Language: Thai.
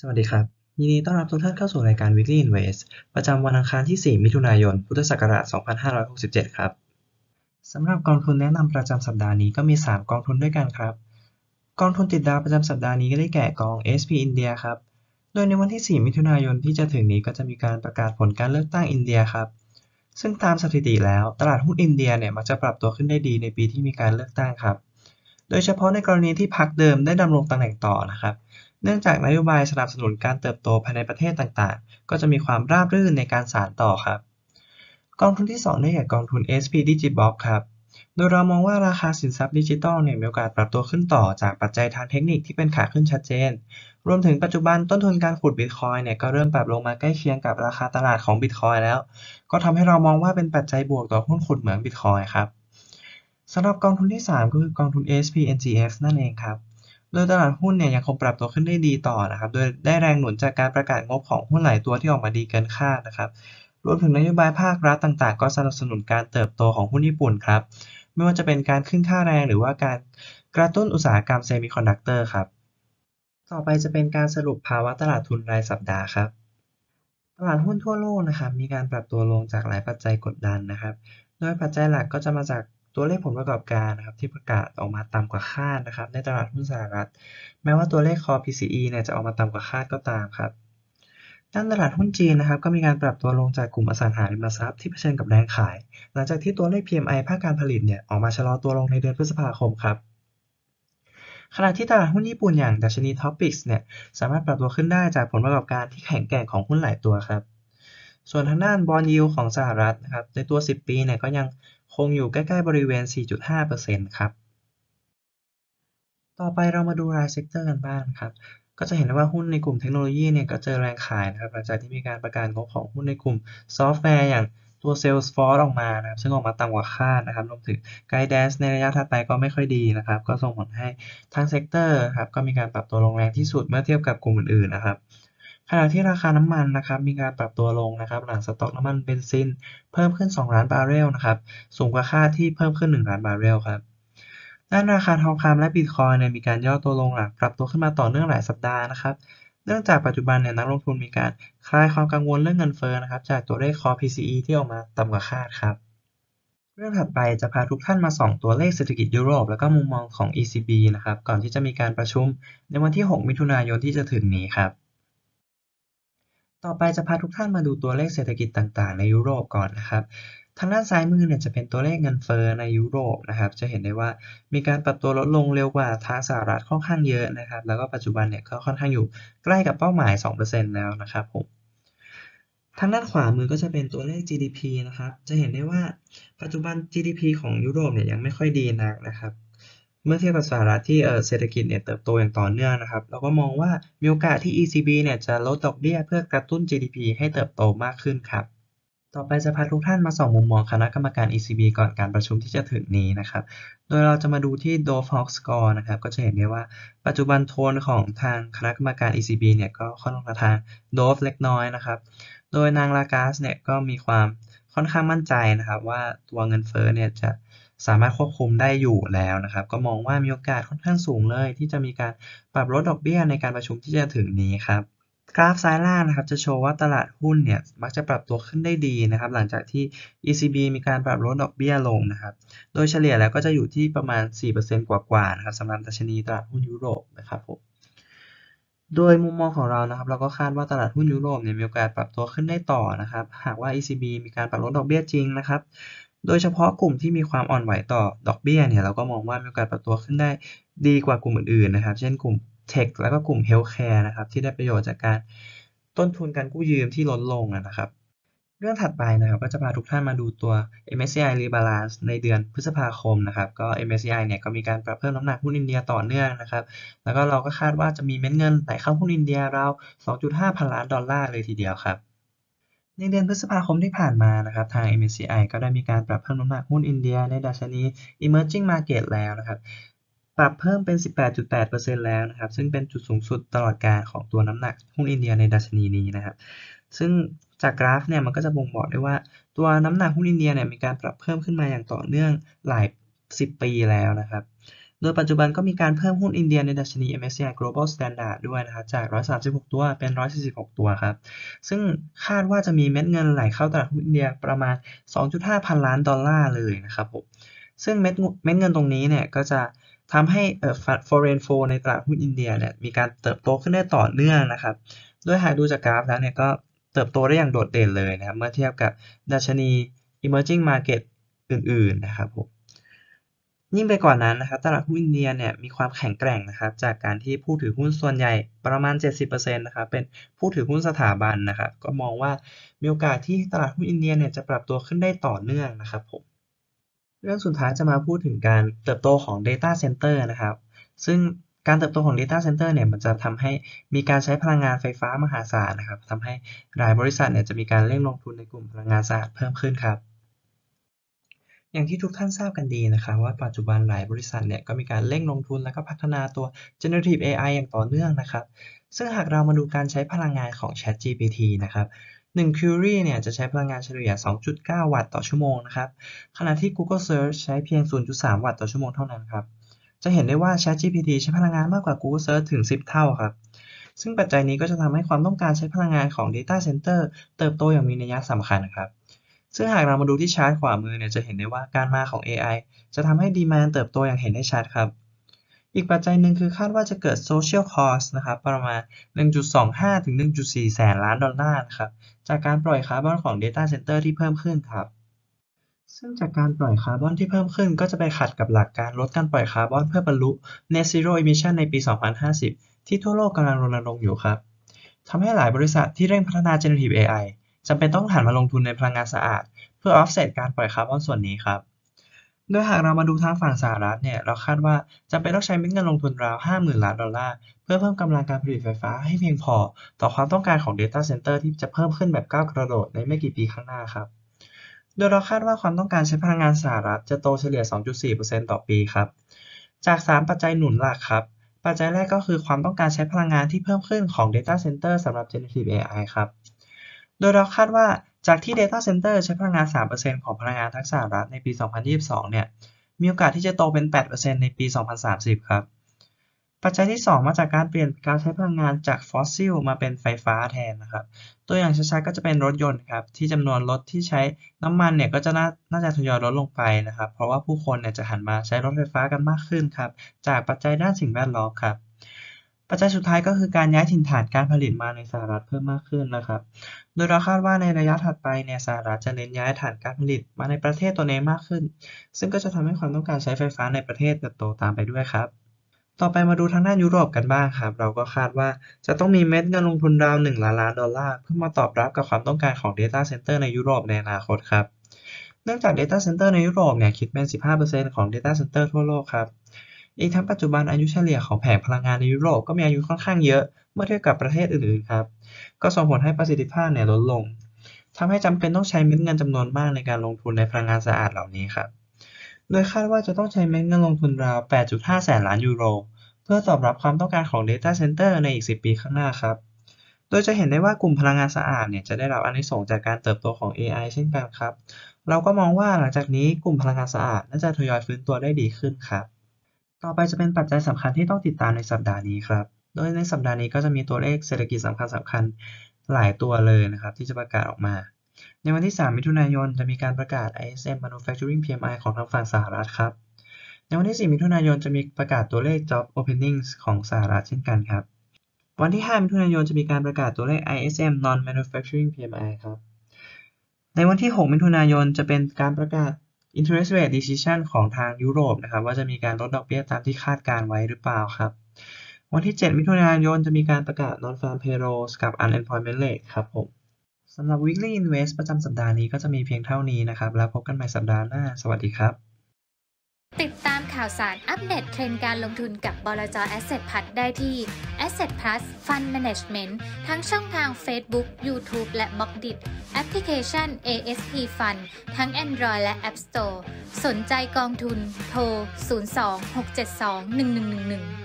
วัสดีครับยินดีต้อนรับทุกท่านเข้าสู่รายการ Weekly Invest ประจำวันอังคารที่ 4 มิถุนายน พุทธศักราช 2567 ครับสำหรับกองทุนแนะนำประจำสัปดาห์นี้ก็มี 3 กองทุนด้วยกันครับกองทุนติดดาวประจำสัปดาห์นี้ก็ได้แก่กอง SP India ครับโดยในวันที่ 4 มิถุนายนที่จะถึงนี้ก็จะมีการประกาศผลการเลือกตั้งอินเดียครับซึ่งตามสถิติแล้วตลาดหุ้นอินเดียเนี่ยมักจะปรับตัวขึ้นได้ดีในปีที่มีการเลือกตั้งครับโดยเฉพาะในกรณีที่พรรคเดิมได้ดำรงตำแหน่งต่อนะครับ เนื่องจากนโยบายสนับสนุนการเติบโตภายในประเทศต่างๆ ก็จะมีความราบรื่นในการสานต่อครับ กองทุนที่2ได้แก่กองทุน SP Digibox ครับ โดยเรามองว่าราคาสินทรัพย์ดิจิทัลเนี่ยมีโอกาสปรับตัวขึ้นต่อจากปัจจัยทางเทคนิคที่เป็นขาขึ้นชัดเจน รวมถึงปัจจุบันต้นทุนการขุดบิตคอยน์เนี่ยก็เริ่มปรับลงมาใกล้เคียงกับราคาตลาดของบิตคอยน์แล้ว ก็ทำให้เรามองว่าเป็นปัจจัยบวกต่อหุ้นขุดเหมืองบิตคอยน์ครับสำหรับกองทุนที่3ก็คือกองทุน ASP NGX นั่นเองครับ โดยตลาดหุ้นเนี่ยยังคงปรับตัวขึ้นได้ดีต่อนะครับโดยได้แรงหนุนจากการประกาศงบของหุ้นหลายตัวที่ออกมาดีเกินคาดนะครับรวมถึงนโยบายภาครัฐต่างๆก็สนับสนุนการเติบโตของหุ้นญี่ปุ่นครับไม่ว่าจะเป็นการขึ้นค่าแรงหรือว่าการกระตุ้นอุตสาหกรรมเซมิคอนดักเตอร์ครับต่อไปจะเป็นการสรุปภาวะตลาดทุนรายสัปดาห์ครับ ตลาดหุ้นทั่วโลกนะครับมีการปรับตัวลงจากหลายปัจจัยกดดันนะครับโดยปัจจัยหลักก็จะมาจากตัวเลขผลประกอบการนะครับที่ประกาศออกมาต่ำกว่าคาดนะครับในตลาดหุ้นสหรัฐแม้ว่าตัวเลข Core PCE เนี่ยจะออกมาต่ำกว่าคาดก็ตามครับด้านตลาดหุ้นจีนนะครับก็มีการปรับตัวลงจากกลุ่มอสังหาริมทรัพย์ที่เผชิญกับแรงขายหลังจากที่ตัวเลข PMI ภาคการผลิตเนี่ยออกมาชะลอตัวลงในเดือนพฤษภาคมครับ ขณะที่ตลาดหุ้นญี่ปุ่นอย่างดัชนี TOPIX เนี่ยสามารถปรับตัวขึ้นได้จากผลประกอบการที่แข็งแกร่งของหุ้นหลายตัวครับส่วนทางด้าน Bond Yield ของสหรัฐนะครับในตัว 10 ปีเนี่ยก็ยังคงอยู่ใกล้ๆบริเวณ 4.5% ครับต่อไปเรามาดูรายเซกเตอร์กันบ้างครับก็จะเห็นได้ว่าหุ้นในกลุ่มเทคโนโลยีเนี่ยก็เจอแรงขายนะครับหลังจากที่มีการประกาศงบของหุ้นในกลุ่มซอฟต์แวร์อย่างตัว Salesforce ออกมานะครับซึ่งออกมาต่ำกว่าคาดนะครับรวมถึง Guidance ในระยะถัดไปก็ไม่ค่อยดีนะครับก็ส่งผลให้ทั้งเซกเตอร์ครับก็มีการปรับตัวลงแรงที่สุดเมื่อเทียบกับกลุ่มอื่นๆนะครับขณะที่ราคาน้ำมันนะครับมีการปรับตัวลงนะครับหลังสต็อกน้ำมันเบนซินเพิ่มขึ้น2ล้านบาร์เรลนะครับสูงกว่าคาดที่เพิ่มขึ้น1ล้านบาร์เรลครับ ด้านราคาทองคำและบิตคอยน์เนี่ยมีการย่อตัวลงหลังปรับตัวขึ้นมาต่อเนื่องหลายสัปดาห์นะครับเนื่องจากปัจจุบันเนี่ยนักลงทุนมีการคลายความกังวลเรื่องเงินเฟ้อนะครับจากตัวเลข Core PCE ที่ออกมาต่ำกว่าคาดครับเรื่องถัดไปจะพาทุกท่านมาส่องตัวเลขเศรษฐกิจยุโรปแล้วก็มุมมองของ ECB นะครับก่อนที่จะมีการประชุมในวันที่ 6 มิถุนายนที่จะถึงนี้ครับ ต่อไปจะพาทุกท่านมาดูตัวเลขเศรษฐกิจต่างๆในยุโรปก่อนนะครับทางด้านซ้ายมือเนี่ยจะเป็นตัวเลขเงินเฟ้อในยุโรปนะครับจะเห็นได้ว่ามีการปรับตัวลดลงเร็วกว่าทางสหรัฐค่อนข้างเยอะนะครับแล้วก็ปัจจุบันเนี่ยก็ค่อนข้างอยู่ใกล้กับเป้าหมาย 2% แล้วนะครับผมทางด้านขวามือก็จะเป็นตัวเลข GDP นะครับจะเห็นได้ว่าปัจจุบัน GDP ของยุโรปเนี่ยยังไม่ค่อยดีนักนะครับเมื่อเทียบกับสหรัฐที่เศรษฐกิจเนี่ยเติบโตอย่างต่อเนื่องนะครับเราก็มองว่ามีโอกาสที่ ECB เนี่ยจะลดดอกเบี้ยเพื่อกระตุ้น GDP ให้เติบโตมากขึ้นครับ ต่อไปจะพาทุกท่านมาส่องมุมมองคณะกรรมการ ECB ก่อนการประชุมที่จะถึงนี้นะครับ โดยเราจะมาดูที่ Dove-Hawk Score นะครับ ก็จะเห็นได้ว่าปัจจุบันโทนของทางคณะกรรมการ ECB เนี่ยก็ค่อนข้างทาง Dove เล็กน้อยนะครับ โดยนางลากาสเนี่ยก็มีความค่อนข้างมั่นใจนะครับว่าตัวเงินเฟ้อเนี่ยจะสามารถควบคุมได้อยู่แล้วนะครับ ก็มองว่ามีโอกาสค่อนข้างสูงเลยที่จะมีการปรับลดดอกเบี้ยในการประชุมที่จะถึงนี้ครับ กราฟซ้ายล่างนะครับจะโชว์ว่าตลาดหุ้นเนี่ยมักจะปรับตัวขึ้นได้ดีนะครับหลังจากที่ ECB มีการปรับลดดอกเบี้ยลงนะครับโดยเฉลี่ยแล้วก็จะอยู่ที่ประมาณ 4% กว่าๆนะครับสำหรับดัชนีตลาดหุ้นยุโรปนะครับผมโดยมุมมองของเรานะครับเราก็คาดว่าตลาดหุ้นยุโรปเนี่ยมีโอกาสปรับตัวขึ้นได้ต่อนะครับหากว่า ECB มีการปรับลดดอกเบี้ยจริงนะครับโดยเฉพาะกลุ่มที่มีความอ่อนไหวต่อดอกเบี้ยเนี่ยเราก็มองว่ามีโอกาสปรับตัวขึ้นได้ดีกว่ากลุ่มอื่นๆนะครับเช่นกลุ่ม Tech แล้วก็กลุ่ม Healthcare นะครับที่ได้ประโยชน์จากการต้นทุนการกู้ยืมที่ลดลงนะครับ เรื่องถัดไปนะครับก็จะพาทุกท่านมาดูตัว MSCI Rebalance ในเดือนพฤษภาคมนะครับก็ MSCI เนี่ยก็มีการปรับเพิ่มน้ำหนักหุ้นอินเดียต่อเนื่องนะครับแล้วก็เราก็คาดว่าจะมีเม็ดเงินไหลเข้าหุ้นอินเดียราว 2.5 พันล้านดอลลาร์เลยทีเดียวครับในเดือนพฤษภาคมที่ผ่านมานะครับทาง MSCI ก็ได้มีการปรับเพิ่มน้ำหนักหุ้นอินเดียในดัชนี Emerging Market แล้วนะครับปรับเพิ่มเป็น 18.8% แล้วนะครับซึ่งเป็นจุดสูงสุดตลอดกาลของตัวน้ำหนักหุ้นอินเดียในดัชนีนี้นะครับ ซึ่งจากกราฟเนี่ยมันก็จะบ่งบอกได้ว่าตัวน้ำหนักหุ้นอินเดียเนี่ยมีการปรับเพิ่มขึ้นมาอย่างต่อเนื่องหลาย10 ปีแล้วนะครับโดยปัจจุบันก็มีการเพิ่มหุ้นอินเดียในดัชนี MSCI Global Standard ด้วยนะครับจาก136ตัวเป็น146ตัวครับซึ่งคาดว่าจะมีเม็ดเงินไหลเข้าตลาดหุ้นอินเดียประมาณ 2.5 พันล้านดอลลาร์เลยนะครับผมซึ่งเม็ดเงินตรงนี้เนี่ยก็จะทำให้foreign flow ในตลาดหุ้นอินเดียเนี่ยมีการเติบโตขึ้นได้ต่อเนื่องนะครับโดยหากดูจากกราฟแล้วเนี่ยก็เติบโตได้อย่างโดดเด่นเลยนะครับเมื่อเทียบกับดัชนี emerging market อื่นๆนะครับผมยิ่งไปกว่านั้นนะครับตลาดหุ้นอินเดียเนี่ยมีความแข็งแกร่งนะครับจากการที่ผู้ถือหุ้นส่วนใหญ่ประมาณ 70% นะครับเป็นผู้ถือหุ้นสถาบันนะครับก็มองว่ามีโอกาสที่ตลาดหุ้นอินเดียเนี่ยจะปรับตัวขึ้นได้ต่อเนื่องนะครับผมเรื่องสุดท้ายจะมาพูดถึงการเติบโตของ Data Center นะครับซึ่งการเติบโตของ Data Center เนี่ยมันจะทำให้มีการใช้พลังงานไฟฟ้ามหาศาลนะครับทำให้หลายบริษัทเนี่ยจะมีการเร่งลงทุนในกลุ่มพลังงานสะอาดเพิ่มขึ้นครับ อย่างที่ทุกท่านทราบกันดีนะครับว่าปัจจุบันหลายบริษัทเนี่ยก็มีการเร่งลงทุนและก็พัฒนาตัว Generative AI อย่างต่อเนื่องนะครับซึ่งหากเรามาดูการใช้พลังงานของ ChatGPT นะครับ1 query เนี่ยจะใช้พลังงานเฉลี่ย 2.9 วัตต์ต่อชั่วโมงนะครับขณะที่ Google Search ใช้เพียง 0.3 วัตต์ต่อชั่วโมงเท่านั้นครับจะเห็นได้ว่า ChatGPT ใช้พลังงานมากกว่า Google Search ถึง 10 เท่าครับซึ่งปัจจัยนี้ก็จะทำให้ความต้องการใช้พลังงานของ Data Center เติบโตอย่างมีนัยสำคัญครับ ซึ่งหากเรามาดูที่ชาร์ตขวามือเนี่ยจะเห็นได้ว่าการมาของ AI จะทำให้ดีมานด์เติบโตอย่างเห็นได้ชัดครับ อีกปัจจัยหนึ่งคือคาดว่าจะเกิด Social Cost นะครับประมาณ 1.25 ถึง 1.4 แสนล้านดอลลาร์นะครับจากการปล่อยคาร์บอนของ Data Center ที่เพิ่มขึ้นครับ ซึ่งจากการปล่อยคาร์บอนที่เพิ่มขึ้นก็จะไปขัดกับหลักการลดการปล่อยคาร์บอนเพื่อบรรลุ Net Zero Emission ในปี 2050 ที่ทั่วโลกกำลังรณรงค์อยู่ครับทำให้หลายบริษัทที่เร่งพัฒนา Generative AI จำเป็นต้องหันมาลงทุนในพลังงานสะอาดเพื่อ offset การปล่อยคาร์บอนส่วนนี้ครับโดยหากเรามาดูทางฝั่งสหรัฐเนี่ยเราคาดว่าจำเป็นต้องใช้เม็ดเงินลงทุนราว 50,000 ล้านดอลลาร์เพื่อเพิ่มกำลังการผลิตไฟฟ้าให้เพียงพอต่อความต้องการของ Data Center ที่จะเพิ่มขึ้นแบบก้าวกระโดดในไม่กี่ปีข้างหน้าครับ โดยเราคาดว่าความต้องการใช้พลังงานสหรัฐจะโตเฉลี่ย 2.4% ต่อปีครับ จาก 3 ปัจจัยหนุนหลักครับ ปัจจัยแรกก็คือความต้องการใช้พลังงานที่เพิ่มขึ้นของ Data Center สำหรับ Generative AI ครับ โดยเราคาดว่าจากที่ Data Center ใช้พลังงาน 3% ของพลังงานทั้งสหรัฐในปี 2022 เนี่ย มีโอกาสที่จะโตเป็น 8% ในปี 2030 ครับ ปัจจัยที่ 2 มาจากการเปลี่ยนการใช้พลังงานจากฟอสซิลมาเป็นไฟฟ้าแทนนะครับ ตัวอย่างชัดๆก็จะเป็นรถยนต์ครับที่จำนวนรถที่ใช้น้ำมันเนี่ยก็จะน่าจะทยอยลดลงไปนะครับเพราะว่าผู้คนเนี่ยจะหันมาใช้รถไฟฟ้ากันมากขึ้นครับจากปัจจัยด้านสิ่งแวดล้อมครับปัจจัยสุดท้ายก็คือการย้ายถิ่นฐานการผลิตมาในสหรัฐเพิ่มมากขึ้นนะครับโดยเราคาดว่าในระยะถัดไปเนี่ยสหรัฐจะเน้นย้ายฐานการผลิตมาในประเทศตัวเองมากขึ้นซึ่งก็จะทำให้ความต้องการใช้ไฟฟ้าในประเทศเติบโตตามไปด้วยครับ ต่อไปมาดูทางด้านยุโรปกันบ้างครับเราก็คาดว่าจะต้องมีเม็ดเงินลงทุนราว1 ล้านล้านดอลลาร์เพื่อมาตอบรับกับความต้องการของ Data Center ในยุโรปในอนาคตครับเนื่องจาก Data Center ในยุโรปเนี่ยคิดเป็น 15% ของ Data Center ทั่วโลกครับอีกทั้งปัจจุบันอายุเฉลี่ยของแผงพลังงานในยุโรปก็มีอายุค่อนข้างเยอะเมื่อเทียบกับประเทศอื่นๆครับก็ส่งผลให้ประสิทธิภาพเนี่ยลดลงทำให้จำเป็นต้องใช้เม็ดเงินจำนวนมากในการลงทุนในพลังงานสะอาดเหล่านี้ครับโดยคาดว่าจะต้องใช้เม็ดเงินลงทุนราว 8.5 แสนล้านยูโร เพื่อตอบรับความต้องการของ Data Center ในอีก 10 ปีข้างหน้าครับ โดยจะเห็นได้ว่ากลุ่มพลังงานสะอาดเนี่ยจะได้รับอานิสงส์จากการเติบโตของ AI เช่นกันครับ เราก็มองว่าหลังจากนี้กลุ่มพลังงานสะอาดน่าจะทยอยฟื้นตัวได้ดีขึ้นครับ ต่อไปจะเป็นปัจจัยสำคัญที่ต้องติดตามในสัปดาห์นี้ครับ โดยในสัปดาห์นี้ก็จะมีตัวเลขเศรษฐกิจสำคัญหลายตัวเลยนะครับที่จะประกาศออกมา ในวันที่ 3 มิถุนายนจะมีการประกาศ ISM Manufacturing PMI ของทางฝั่งสหรัฐครับ ในวันที่ 4 มิถุนายนจะมีประกาศตัวเลข Job Openings ของสหรัฐเช่นกันครับ วันที่ 5 มิถุนายนจะมีการประกาศตัวเลข ISM Non-Manufacturing PMI ครับ ในวันที่ 6 มิถุนายนจะเป็นการประกาศ Interest Rate Decision ของทางยุโรปนะครับว่าจะมีการลดดอกเบี้ยตามที่คาดการไว้หรือเปล่าครับ วันที่ 7 มิถุนายนจะมีการประกาศ Non-Farm Payrolls กับ Unemployment Rate ครับผมสำหรับ Weekly Invest ประจำสัปดาห์นี้ก็จะมีเพียงเท่านี้นะครับแล้วพบกันใหม่สัปดาห์หน้าสวัสดีครับติดตามข่าวสารอัปเดตเทรนด์การลงทุนกับบลจ. Asset Plus ได้ที่ Asset Plus Fund Management ทั้งช่องทาง Facebook, YouTube และ Blockdit แอปพลิเคชัน ASP Fund ทั้ง Android และ App Store สนใจกองทุนโทร 02-672-1111